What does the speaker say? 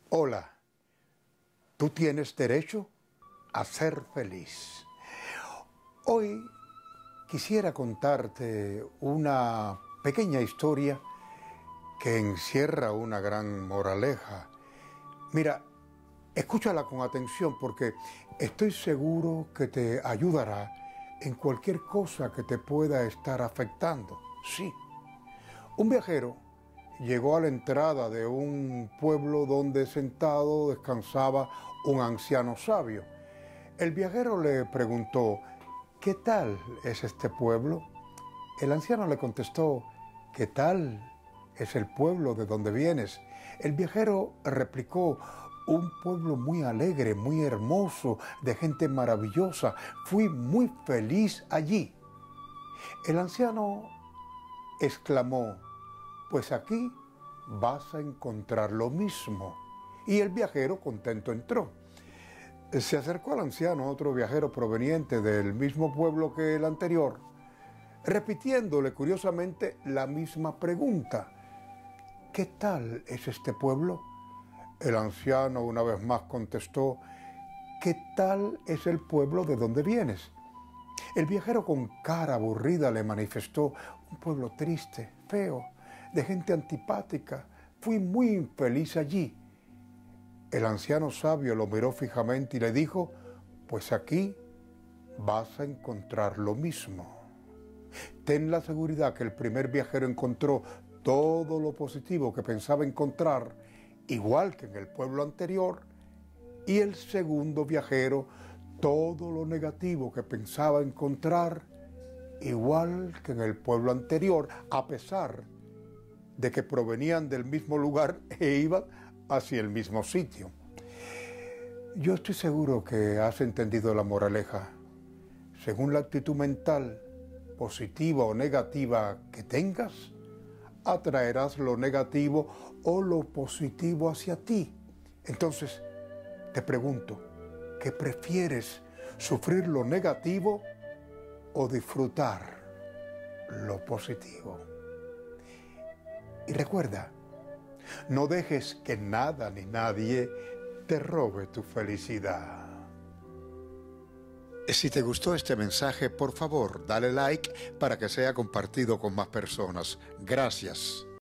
Hola, tú tienes derecho a ser feliz. Hoy quisiera contarte una pequeña historia que encierra una gran moraleja. Mira, escúchala con atención porque estoy seguro que te ayudará en cualquier cosa que te pueda estar afectando. Sí, un viajero llegó a la entrada de un pueblo donde sentado descansaba un anciano sabio. El viajero le preguntó: ¿qué tal es este pueblo? El anciano le contestó: ¿qué tal es el pueblo de donde vienes? El viajero replicó: un pueblo muy alegre, muy hermoso, de gente maravillosa. Fui muy feliz allí. El anciano exclamó: pues aquí vas a encontrar lo mismo. Y el viajero contento entró. Se acercó al anciano otro viajero proveniente del mismo pueblo que el anterior, repitiéndole curiosamente la misma pregunta: ¿qué tal es este pueblo? El anciano una vez más contestó: ¿qué tal es el pueblo de donde vienes? El viajero con cara aburrida le manifestó: un pueblo triste, feo, de gente antipática. Fui muy infeliz allí. El anciano sabio lo miró fijamente y le dijo: pues aquí vas a encontrar lo mismo. Ten la seguridad que el primer viajero encontró todo lo positivo que pensaba encontrar, igual que en el pueblo anterior, y el segundo viajero todo lo negativo que pensaba encontrar, igual que en el pueblo anterior, a pesar de que provenían del mismo lugar e iban hacia el mismo sitio. Yo estoy seguro que has entendido la moraleja. Según la actitud mental, positiva o negativa que tengas, atraerás lo negativo o lo positivo hacia ti. Entonces, te pregunto, ¿qué prefieres? ¿Sufrir lo negativo o disfrutar lo positivo? Y recuerda, no dejes que nada ni nadie te robe tu felicidad. Si te gustó este mensaje, por favor, dale like para que sea compartido con más personas. Gracias.